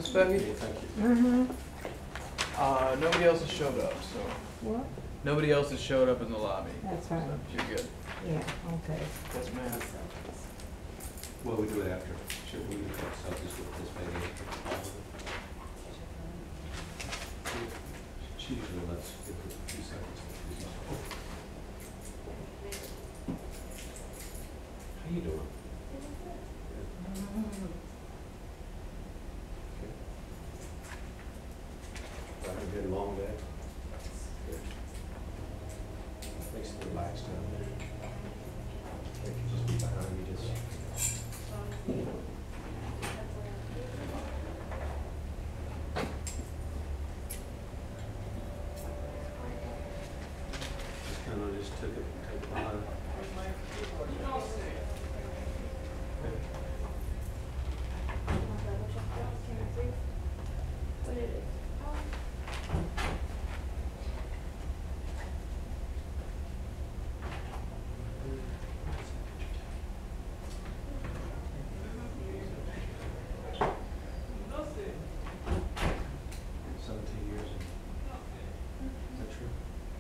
Miss Becky? Thank you. Mm-hmm. Nobody else has showed up, so What? nobody else has showed up in the lobby. That's So fine. you're good. Yeah, okay. Yes, ma'am. Well, we do it after. Should we, so just with this baby after. She usually lets give her a few seconds. How you doing? Had a good long day. Good. Makes it relaxed down there. They can just be behind you, just. Just kind of just took it behind. Is that true?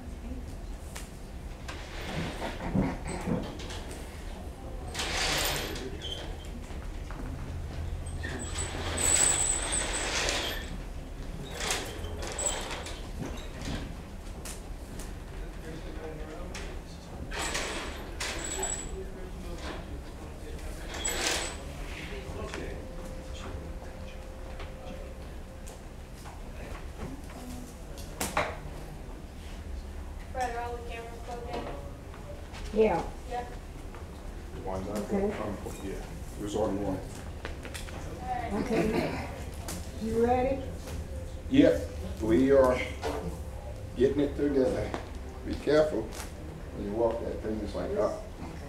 Fred, are all the cameras plugged in? Yeah. Yep. The ones I Okay. yeah, there's only one. Okay. You ready? Yep, we are getting it together. Be careful when you walk that thing, it's like, up.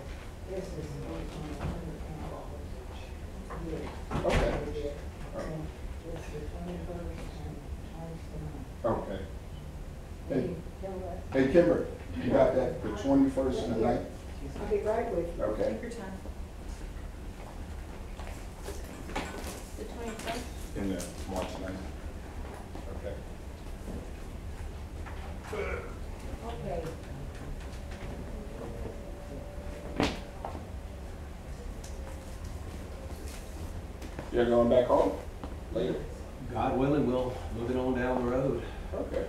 Okay. Okay. Hey, hey Kimber, you got that, the 21st and the 9th? I'll be right with you. Okay. Take your time. The 21st? In the March 9th. Okay. Okay. You're going back home later? God willing, we'll move it on down the road. Okay.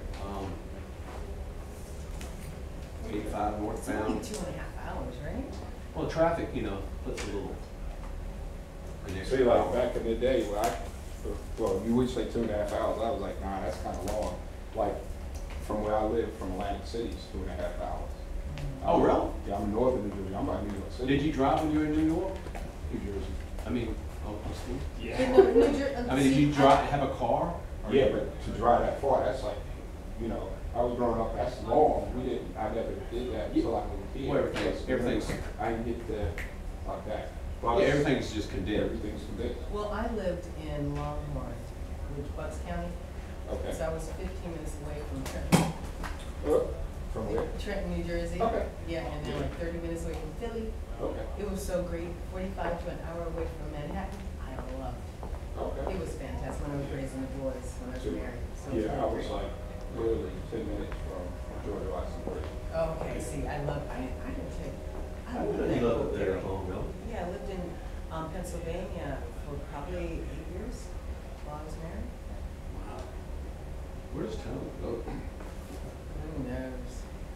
85 northbound. It's only 2.5 hours, right? Well, traffic, puts a little. See, like back in the day, well, you would say 2.5 hours, I was like, nah, that's kind of long. Like, from where I live, from Atlantic City, it's 2.5 hours. Oh, really? Yeah, I'm in northern New Jersey, I'm by New York City. Did you drive when you were in New York? New Jersey. I mean, school? I Did you have a car? Or Yeah, you- but to drive that far, that's like, I was growing up, that's long. I never did that until I moved here. Well, everything's- I didn't get the, like that. Yeah, everything's just condemned. Everything's condensed. Well, I lived in Longhorn, which Bucks County, Okay. so I was 15 minutes away from Trenton. From where? Trenton, New Jersey. Okay. Yeah, and then like 30 minutes away from Philly. Okay. It was so great, 45 to an hour away from Manhattan. I loved it. Okay. It was fantastic when I was raising the boys, when I was married. So it Yeah, I really was great. like literally 10 minutes from George Washington Bridge. Oh, okay, see, I didn't take, I I lived didn't in love it there Oakville. long ago. Yeah, I lived in Pennsylvania for probably 8 years while I was married. Wow. Where's town? Oh, Who knows?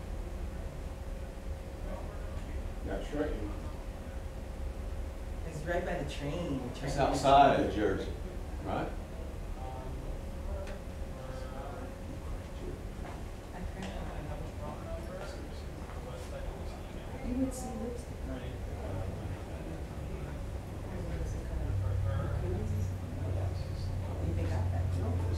Now, Trenton, It's right by the train. it's Trenton. outside of Jersey, right? I forgot. You would see lipstick. You think I bet?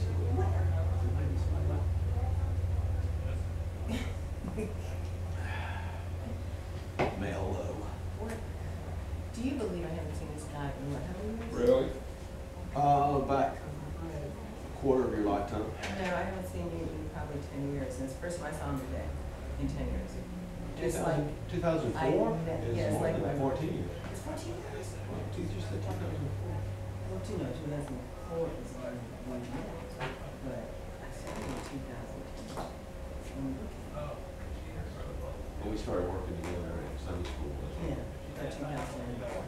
Male low. Do you believe I haven't seen this guy in what, how many years? really? Back a quarter of your lifetime. No, I haven't seen you in probably 10 years, and it's the first time I saw him today, in 10 years. It's like, 2004? yeah, it's More like than my- 14 years. it's 14 years? Well, teachers said 2004. 14, no, 2004. report is on one year, but I started in 2010. And we started working together at Sunday school, wasn't we? Yeah, 2004.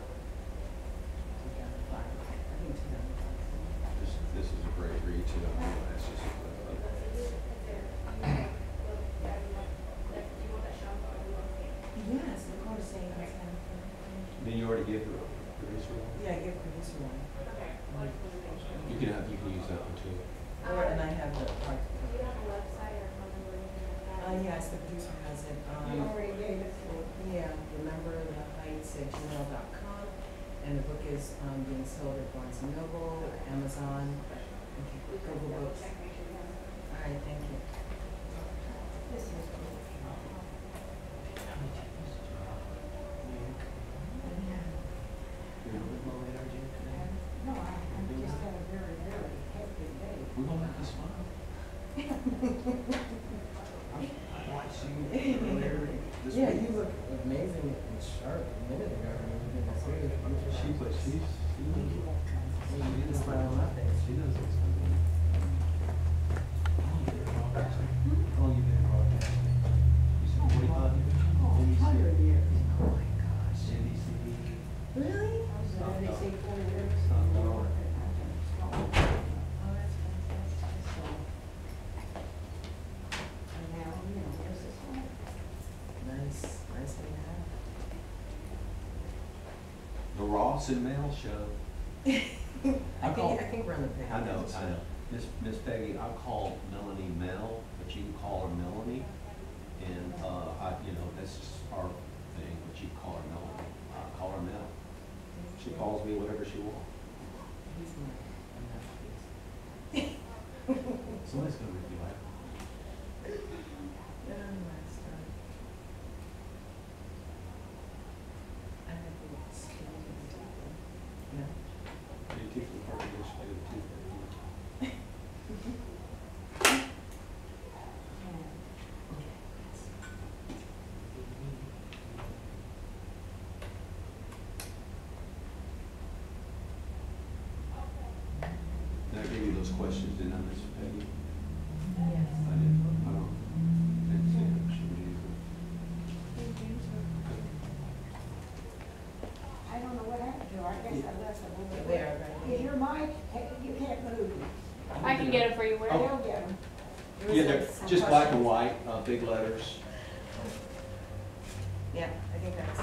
2005, I think 2005. This is a great read too. I'm gonna ask you something. Yes, we're going to say that. Then you already gave the producer one? Yeah, give producer one. You can use that one too. Or, and I have the part. Do you have a website or phone number or anything like that? Yes, the producer has it You on, already gave it to me. yeah, remembertheheights@gmail.com. And the book is being sold at Barnes & Noble, Amazon, Google Books. Check, make sure you have it. All right, thank you. This is cool. No, I just had a very, very hectic day. We're gonna make you smile. I watched you earlier this Yeah, week. you look amazing and sharp a minute ago. She's You just smile on my face. She does it. How long you been broadcasting? You said 45 years? Oh, 100 years. Oh my gosh. NBC. Really? I was at NBC 4 years. Oh, that's fantastic. So, and now, this is home. Nice thing to have. The Ross and Mel Show. I think we're on the page. I know. Miss Peggy, I call Melanie Mel, but you can call her Melanie. And, that's just our thing, but you call her Melanie. I call her Mel. She calls me whatever she wants. He's my, I'm not pleased. Somebody's gonna make you laugh. Yeah, nice time. I have the skin to the teeth. Yeah. Your teeth will hurt eventually, the tooth hurt. Did I give you those questions, didn't I, Miss Peggy? Yes. I did. I don't. Didn't see them. She would use them. I don't know what happened to her. I guess I left it over They are right Is your mic, you can't move. I can get it for you, where? They'll get them. Yeah, they're just black and white, big letters. Yeah, I think that's.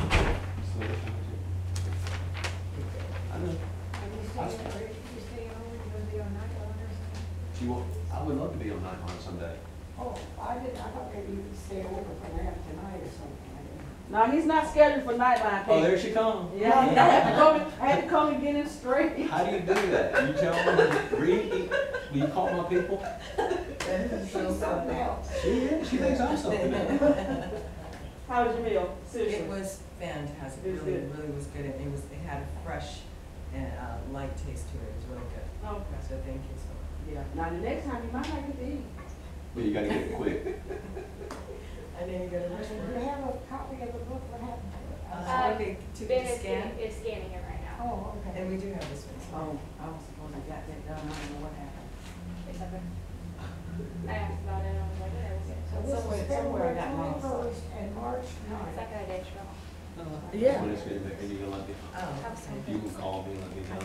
I know. Are you staying over, you gonna be on night one or something? She will, I would love to be on Nightline someday. Oh, I thought maybe you would stay over for that tonight or something. I didn't. No, he's not scheduled for Nightline. Oh, Peggy. there she comes. Yeah, I had to come and get him straight. How do you do that? You tell me, read, will you call my people? She's something else. She thinks I'm something else. How was your meal? Seriously. It was fantastic. It was good. Really was good. It had a fresh and light taste to it. It was really good. Okay. So thank you so much. Yeah. Now the next time you might not get to eat. Well, you gotta get it quick. I didn't get a Do you have a copy of the book? What happened to it? Okay, to Ben the is scan. it's scanning it right now. Oh, okay. And we do have this one. Oh, I was supposed to got that done. I don't know what happened. It's okay. I asked about it, and I was like, yeah, we'll get it. So this Somewhere- is somewhere I February got lost. 21st and March It's 9th. like a day show. Yeah. When it's gonna be, and you can let me, Oh. you can call me, let me know.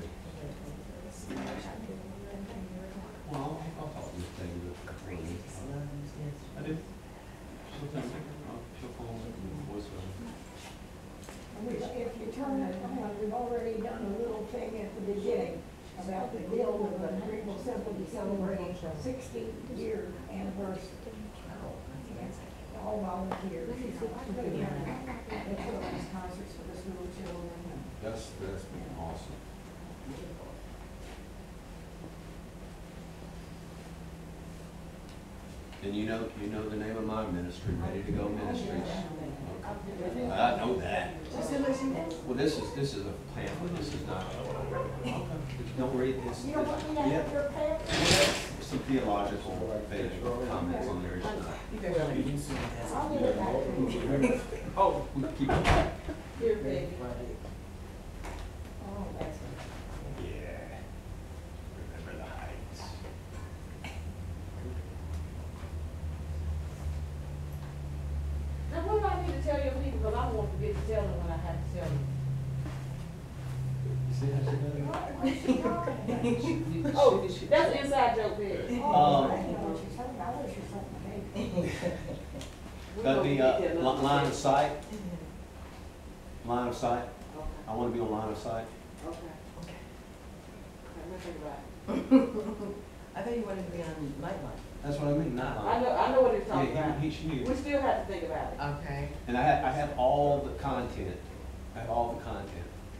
Well, I'll talk to Miss Peggy real quick. I do. She'll text me. She'll call me and voice her. If you turn it on, we've already done a little thing at the beginning about the Guild of the Greenville Symphony celebrating 60-year anniversary. All volunteers. They put on these concerts for the school children. That's been awesome. And you know the name of my ministry, Ready to Go Ministries. I know that. Well, this is a pamphlet, this is not. Don't read this. You don't want me to have your pamphlet? Some theological comments on there. It's not. You guys are like used to it as I'll give it back to you. Oh, we keep it. Here, baby. Oh, that's it. Yeah. tell them when I have to tell them. You see how she does it? What's she talking about? Oh, that's an inside joke, Peggy. Oh, I didn't know what she's talking about. I thought she was talking about me. We The, gonna get there another line of day. sight, line of sight, Okay, I wanna be on line of sight. okay. Okay. Let me think about it. I thought you wanted to be on Nightline. That's what I mean, not I line. know what he's talking Yeah, about. she knew. We still have to think about it. Okay. And I have all the content, I have all the content.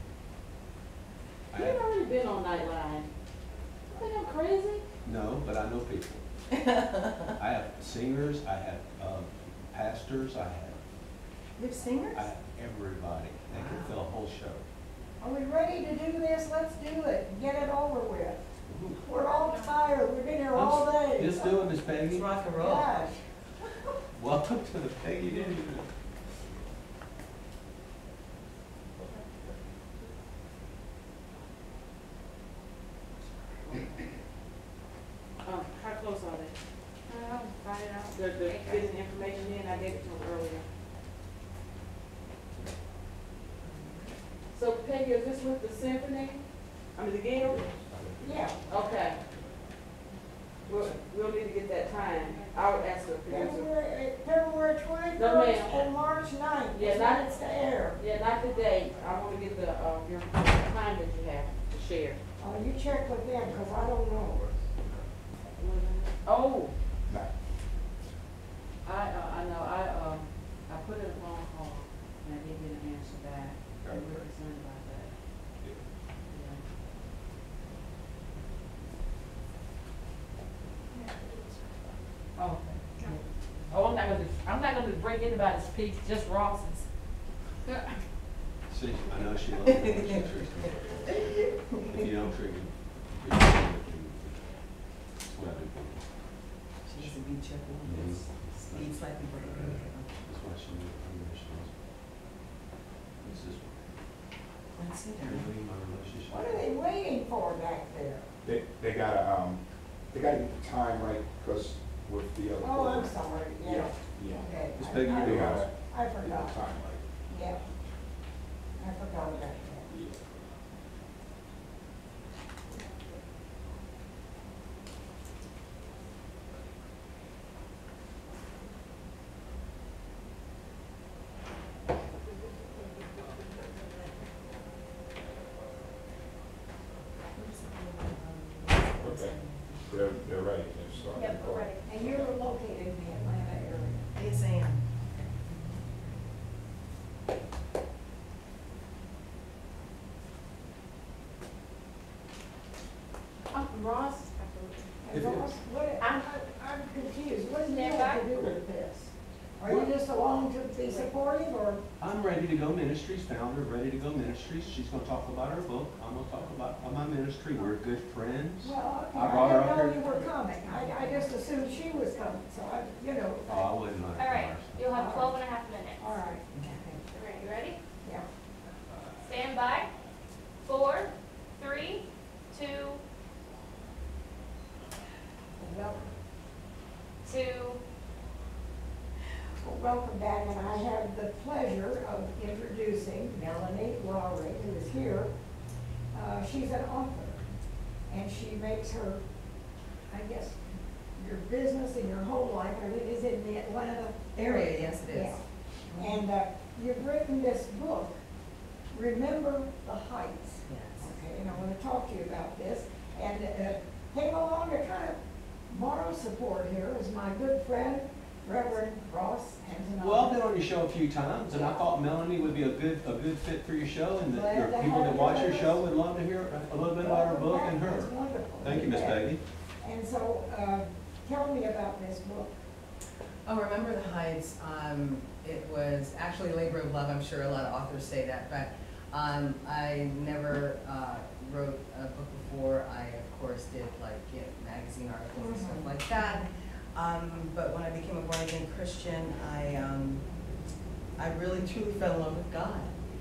I You've have, already been on Nightline. You think I'm crazy? no, but I know people. I have singers, I have, pastors, I You have singers? have everybody. They can fill a whole show. Are we ready to do this? Let's do it. Get it over with. We're all tired. We've been here all day. Just do it, Miss It's Peggy. rock and roll. Gosh. Welcome to the Peggy Dinner. How close are they? Find it out. They're getting the information in, I gave it to them earlier. So Peggy, is this with the symphony? I mean, the guild? Yeah. Okay. We'll need to get that time. I would ask the producer. February No, 21st ma'am. and March 9th. Yeah, is not- when it's to air. Yeah, not the date. I want to get the, your time that you have to share. You check with them, because I don't know. Oh, Nah. I know, I put in a phone call and I didn't get an answer back. I'm really concerned about that. Yeah. Oh, okay. Oh, I'm not gonna break anybody's peace, just Ross's. See, I know she loves it when she tricks me. If you don't trick me, you're not gonna do it. That's what I do. She needs to be checking on this. Speed slightly breaking. That's why she knew, I know she knows. This is Let's sit down. really my relationship. What are they waiting for back there? They gotta get the time right, because with the other. Oh, I'm sorry, yeah. Yeah. Okay. Miss Peggy, I They gotta I get the forgot, time right. yeah. I forgot about that. Yeah. Okay. They're ready, they're starting. Yep, we're ready. And you're located in the Atlanta area. Yes, I am. Ross? And If- Ross, I'm confused, what do you Stand have to by. do with this? Are you just along to be supportive, or? I'm Ready to Go Ministries, founder of Ready to Go Ministries. She's gonna talk about her book. I'm gonna talk about my ministry. We're good friends. Well, I brought her up I didn't here. know you were coming, I just assumed she was coming, so Oh, I wouldn't mind. All right, you'll have 12 and a half minutes. All right, All right, you ready? yeah. Stand by. 4, 3, 2, Well, 2. welcome back, and I have the pleasure of introducing Melanie Lowry, who is here. She's an author, and she makes her, I guess, your business and your whole life, I mean, is in the Atlanta Area, yes, it is. Yeah. And you've written this book, Remember the Heights. Yes. Okay, and I want to talk to you about this, and came along to kind of borrow support here is my good friend, Reverend Ross Antonoff. Well, I've been on your show a few times, and I thought Melanie would be a good fit for your show, and that your Glad to people have that you watch your with show us. would love to hear a little bit about her book and That's her. wonderful. Thank you, Miss bet. Peggy. And so, tell me about this book. Oh, Remember the Heights, it was actually labor of love, I'm sure a lot of authors say that, but I never wrote a book before. I, of course, did like, magazine articles and stuff like that. But when I became a born-again Christian, I really truly fell in love with God.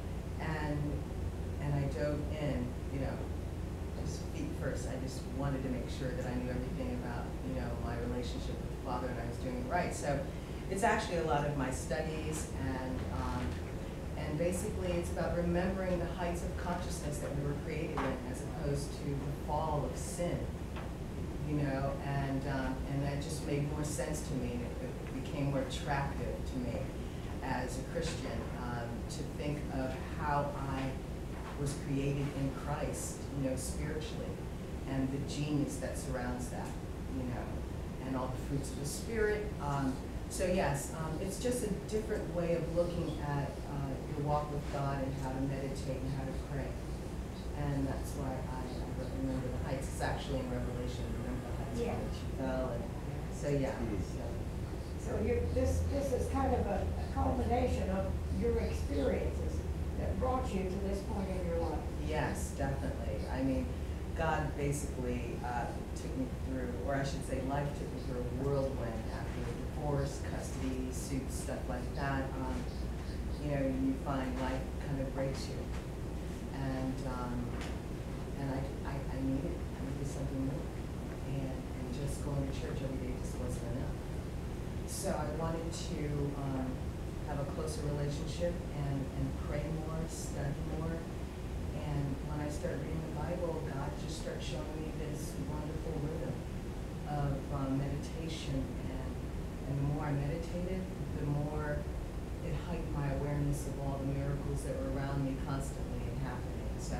And I dove in, just feet first. I just wanted to make sure that I knew everything about, my relationship with the Father, and I was doing it right. So it's actually a lot of my studies, and And basically, it's about remembering the heights of consciousness that we were created in, as opposed to the fall of sin. You know, and that just made more sense to me. It became more attractive to me as a Christian, to think of how I was created in Christ, you know, spiritually, and the genius that surrounds that, you know, and all the fruits of the Spirit. So yes, it's just a different way of looking at your walk with God and how to meditate and how to pray. And that's why I remember the heights. It's actually in Revelation, remember the heights Yeah. from which you fell. And so yeah. So this is kind of a culmination of your experiences that brought you to this point in your life. Yes, definitely. I mean, God basically took me through, or I should say life took me through a whirlwind after divorce, custody, suits, stuff like that. You know, you find life kind of breaks you. And I needed something new. And just going to church every day just wasn't enough. So I wanted to have a closer relationship and pray more, study more. And when I started reading the Bible, God just started showing me this wonderful rhythm of meditation. And the more I meditated, the more it heightened my awareness of all the miracles that were around me constantly and happening. So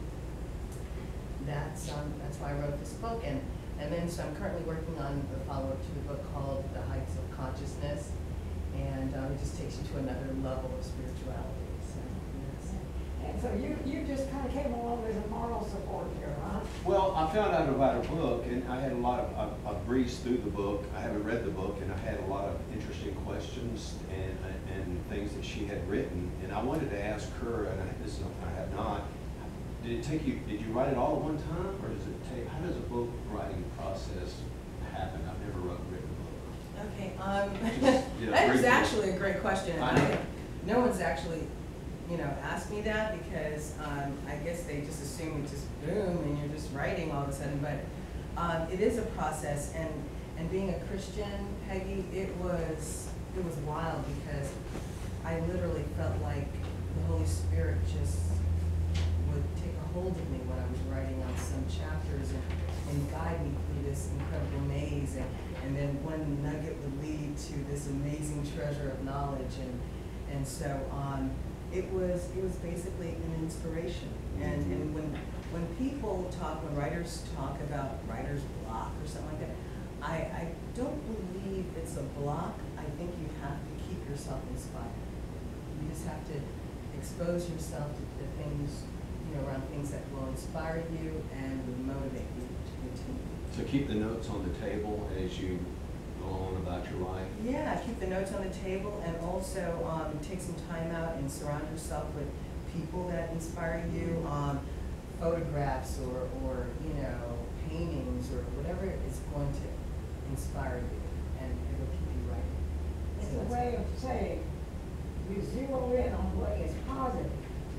that's why I wrote this book. And then so I'm currently working on the follow-up to the book called The Heights of Consciousness. And it just takes you to another level of spirituality. So, yes. And so you just kind of came along as a moral support here, huh? Well, I found out about her book, and I had a lot of, I breezed through the book. I haven't read the book, and I had a lot of interesting questions and things that she had written. And I wanted to ask her, and I have not, did you write it all at one time, or does it take, how does a book writing process happen? I've never written a book. Okay, Yeah, that is briefly. actually a great question. I know. No one's actually, you know, asked me that because I guess they just assume it's just boom and you're just writing all of a sudden. But it is a process, and being a Christian, Peggy, it was wild because I literally felt like the Holy Spirit just would take a hold of me when I was writing on some chapters and guide me through this incredible maze. And then one nugget would lead to this amazing treasure of knowledge, and so it was basically an inspiration. And when people talk, when writers talk about writer's block or something like that, I don't believe it's a block. I think you have to keep yourself inspired. You just have to expose yourself to the things, you know, around things that will inspire you and will motivate you to continue. So keep the notes on the table as you go on about your life. Yeah, keep the notes on the table, and also take some time out and surround yourself with people that inspire you, photographs or you know, paintings or whatever is going to inspire you, and it will keep you writing. It's So a way of saying you zero in on what is positive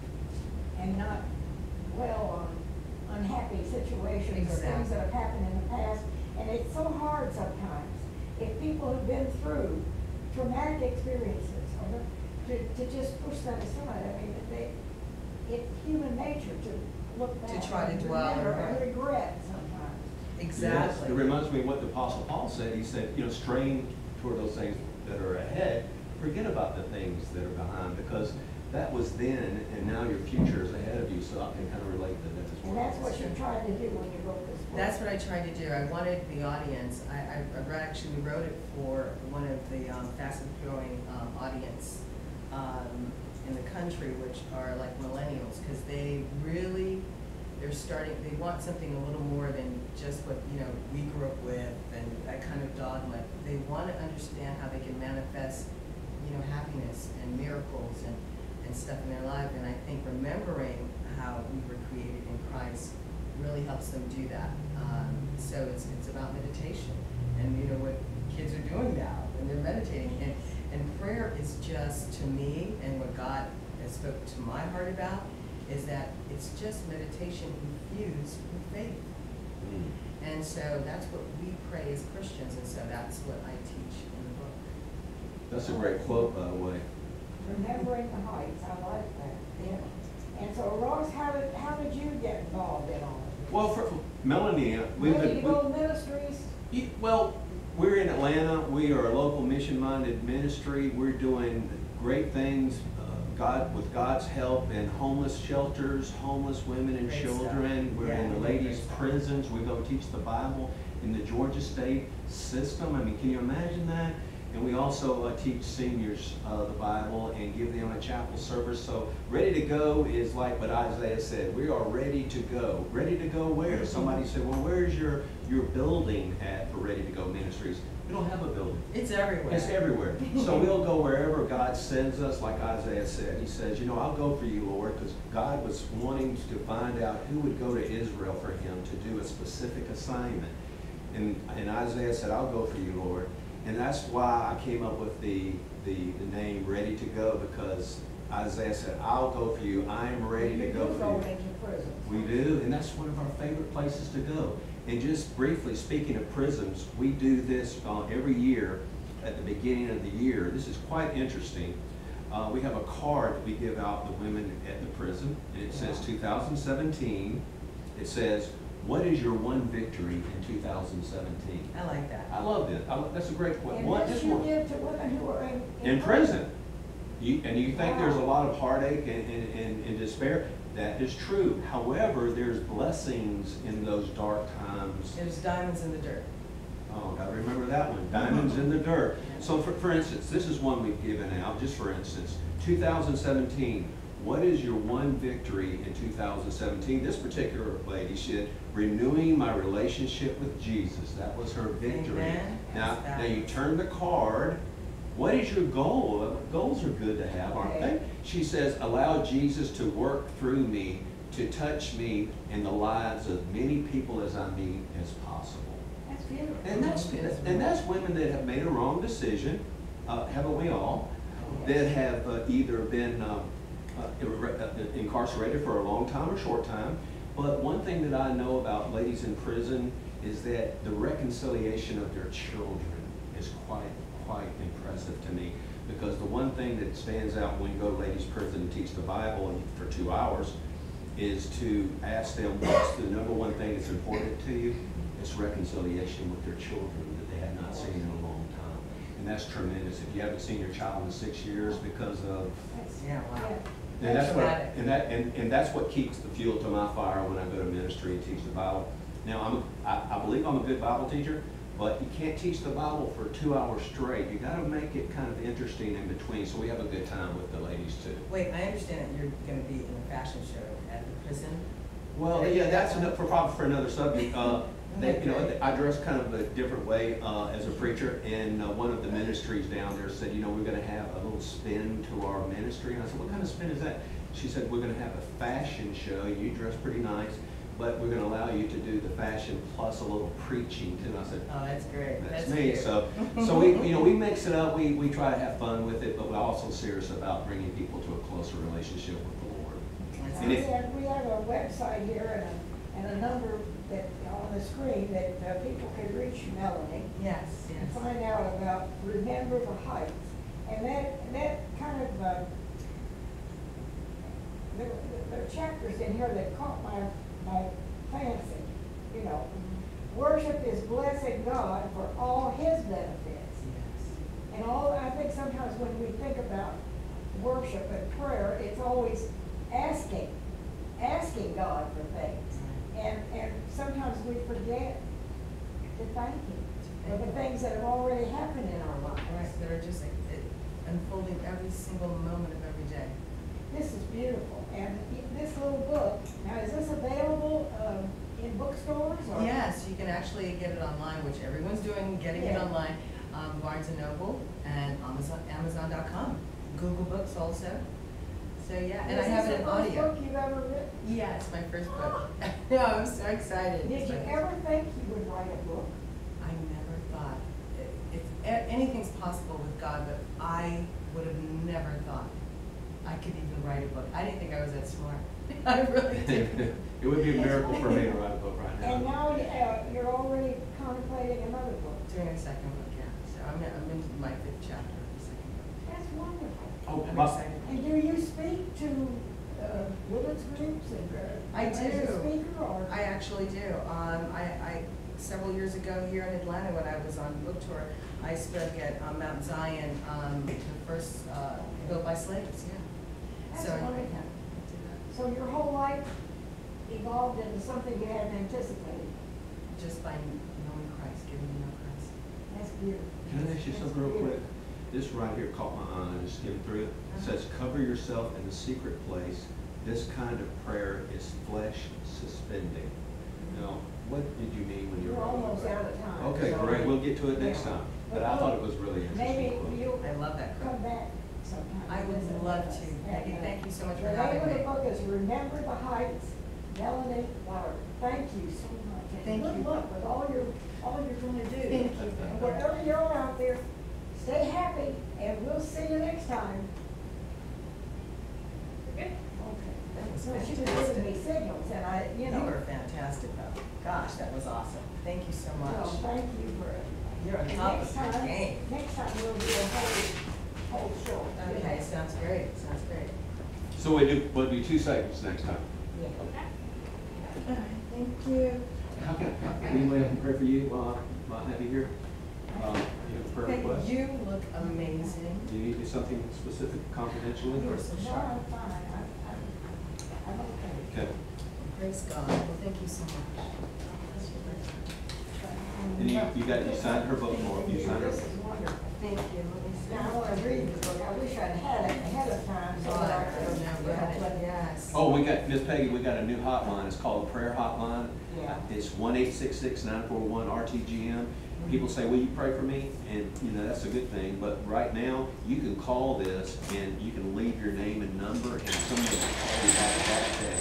and not dwell on unhappy situations or things Exactly. that have happened in the past. And it's so hard sometimes, if people have been through traumatic experiences, or to just push that aside. I mean, it's human nature to look back. try to and dwell remember on and it. regret sometimes. Exactly. Yes, it reminds me of what the Apostle Paul said. He said, you know, strain toward those things that are ahead. Forget about the things that are behind, because that was then, and now your future is ahead of you. So I can kind of relate to that as well. And that's what you tried to do when you wrote this book. That's what I tried to do. I wanted the audience, I actually wrote it for one of the fastest growing audience in the country, which are like millennials, because they want something a little more than just what, you know, we grew up with and that kind of dogma. They want to understand how they can manifest, you know, happiness and miracles and stuff in their life. And I think remembering how we were created in Christ really helps them do that. So it's about meditation, and you know what kids are doing now, and they're meditating. And prayer is just, to me, and what God has spoke to my heart about, is that it's just meditation infused with faith. And so that's what we pray as Christians, and so that's what I teach in the book. That's a great quote, by the way. Remembering the Heights, I like that, yeah. And so Ross, how did you get involved in all of Well, for Melanie, we've this? Ready been. to Go Ministries? Well, we're in Atlanta. We are a local mission-minded ministry. We're doing great things, with God's help, in homeless shelters, homeless women and Great stuff. children. We're Yeah, in the great ladies' stuff. prisons. We go teach the Bible in the Georgia State system. I mean, can you imagine that? And we also teach seniors the Bible and give them a chapel service. So ready to go is like what Isaiah said. We are ready to go. Ready to go where? Somebody said, well, where's your building at for Ready to Go Ministries? We don't have a building. It's everywhere. It's everywhere. So we'll go wherever God sends us, like Isaiah said. He says, I'll go for you, Lord, because God was wanting to find out who would go to Israel for him to do a specific assignment. And Isaiah said, I'll go for you, Lord. And that's why I came up with the name Ready to Go, because Isaiah said, I'll go for you. I am ready to go for you. Into prisons. We do, and that's one of our favorite places to go. And just briefly, speaking of prisons, we do this every year at the beginning of the year. This is quite interesting. We have a card that we give out to women at the prison, and it says 2017. It says, what is your one victory in 2017? I like that. I love this. That's a great question. And this you give to women who are In prison. You think there's a lot of heartache and despair. That is true. However, there's blessings in those dark times. There's diamonds in the dirt. Oh, gotta remember that one. Diamonds in the dirt. So for instance, this is one we've given out, just for instance. 2017, what is your one victory in 2017? This particular lady said, renewing my relationship with Jesus. That was her victory. Amen. Now you turn the card. What is your goal? Goals are good to have, aren't they? She says, allow Jesus to work through me, to touch me in the lives of many people as I meet as possible. That's beautiful. And that's women that have made a wrong decision, haven't we all? That have either been incarcerated for a long time or short time. But one thing that I know about ladies in prison is that the reconciliation of their children is quite impressive to me, because the one thing that stands out when you go to ladies' prison and teach the Bible for 2 hours is to ask them what's the number one thing that's important to you. It's reconciliation with their children that they have not seen in a long time. And that's tremendous. If you haven't seen your child in 6 years because of Yeah, wow. and that's what Traumatic. and that's what keeps the fuel to my fire when I go to ministry and teach the Bible. Now I believe I'm a good Bible teacher, but you can't teach the Bible for 2 hours straight. You got to make it kind of interesting in between, so we have a good time with the ladies too. Wait, I understand that you're going to be in a fashion show at the prison. Well, yeah, that's probably for another subject. I dress kind of a different way as a preacher, and one of the ministries down there said, we're going to have a little spin to our ministry. And I said, what kind of spin is that? She said, we're going to have a fashion show. You dress pretty nice, but we're going to allow you to do the fashion plus a little preaching too. And I said, Oh, that's great. that's That's me. cute. So we mix it up. We try to have fun with it, but we're also serious about bringing people to a closer relationship with the Lord. That's And We if- have a website here and a number that on the screen that people can reach Melanie Yes, and yes. find out about Remember the Heights. And that kind of, there are chapters in here that caught my fancy. Worship is blessing God for all His benefits. Yes. And I think sometimes when we think about worship and prayer, it's always asking God for things. And sometimes we forget to thank Him for the things that have already happened in our lives. Right, that are just unfolding every single moment of every day. This is beautiful. And this little book, now is this available in bookstores? Or? Yes, you can actually get it online, which everyone's doing, getting it Yeah. online. Barnes & Noble and Amazon.com. Google Books also. So yeah, and I have it in Is this the audio. first book you've ever written? Yeah, it's my first book. No, I'm so excited. Did It's you my first ever book. think you would write a book? I never thought, anything's possible with God, but I would have never thought I could even write a book. I didn't think I was that smart. I really didn't. It would be a miracle for me to write a book right And now. now you're already contemplating another book. Doing a second book, yeah. So I'm into my 5th chapter of the second book. That's wonderful. Oh, I'm my- excited. And do you speak to, women's groups and, I as a do. speaker or? I actually do. Several years ago here in Atlanta, when I was on book tour, I spoke at Mount Zion, the first built by slaves, yeah. That's So, wonderful. yeah, So your whole life evolved into something you hadn't anticipated. just by knowing Christ, getting to know Christ. That's beautiful. Can I ask you That's something real quick? beautiful. This right here caught my eye, I just skimmed through it. It says, cover yourself in the secret place. This kind of prayer is flesh suspending. Now, what did you mean when you We're were? almost out of time. Okay, so- great, we'll get to it next Yeah. time. But I thought it was really Maybe interesting. you'll I love that come quote. back sometime. I would Visit love with us. to. Peggy, And, thank you so much for The having name of me. the book is Remember the Heights, Melanie Lauer. Thank you so much. And Thank you. Good luck with all you're gonna do. Thank you. And whatever you're on out there, stay happy, and we'll see you next time. Good. Okay. That was So she was fantastic. giving me signals, and I, you You know. were fantastic, though. Gosh, that was awesome. Thank you so Well, much. thank you for it. You're on And top next of your time- game. Next time we'll do a whole show. Okay, sounds great, sounds great. So we'll do 2 segments next time. Yeah. All right, thank you. Any way I can pray for you while I have you here? You have a prayer Peggy, request? you look amazing. Do you need something specific confidentially? You are so No, sharp. I'm fine. I'm okay. Okay. Praise God. Well, thank you so much. And you signed her book, Laura. You signed her. This is wonderful. Thank you. Let me see. Now, I want to read this book. I wish I'd had it ahead of time so that I could have read it. Yes. Oh, Miss Peggy, we got a new hotline. It's called a prayer hotline. Yeah. It's 1-866-941-RTGM. People say, will you pray for me? And, that's a good thing. But right now, you can call this and you can leave your name and number and someone will call you back that day.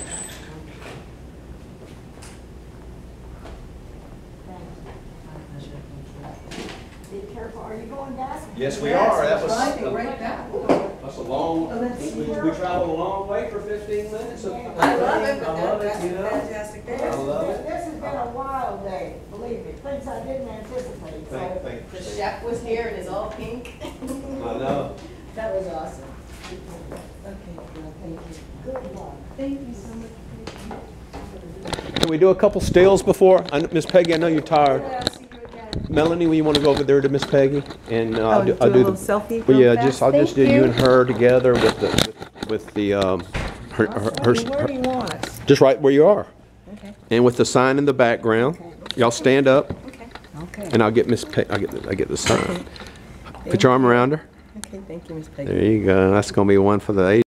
My pleasure. Thank Be careful. Are you going back? Yes, we Yes, are. That was driving right back. That's a long, Oh, that's- we traveled a long way for 15 minutes. I love it, but I love that's it, fantastic. This I love it. has been a wild day, believe me. Things I didn't anticipate. So Thank The chef was here and is all pink. I know. That was awesome. Okay, well, thank you. good luck. Thank you so much. Can we do a couple stills before? Miss Peggy, I know you're tired. I'll see you again. Melanie, will you want to go over there to Miss Peggy? And I'll do a I'll do little the selfie Well, real yeah, fast? I'll just do Thank you you. and her together with the Where do you want us? just right where you are, Okay, and with the sign in the background. Y'all stand up, okay. Okay. and I'll get Miss Peggy. I get the sign. Put your arm around her. Okay, thank you, Miss Peggy. There you go. That's gonna be one for the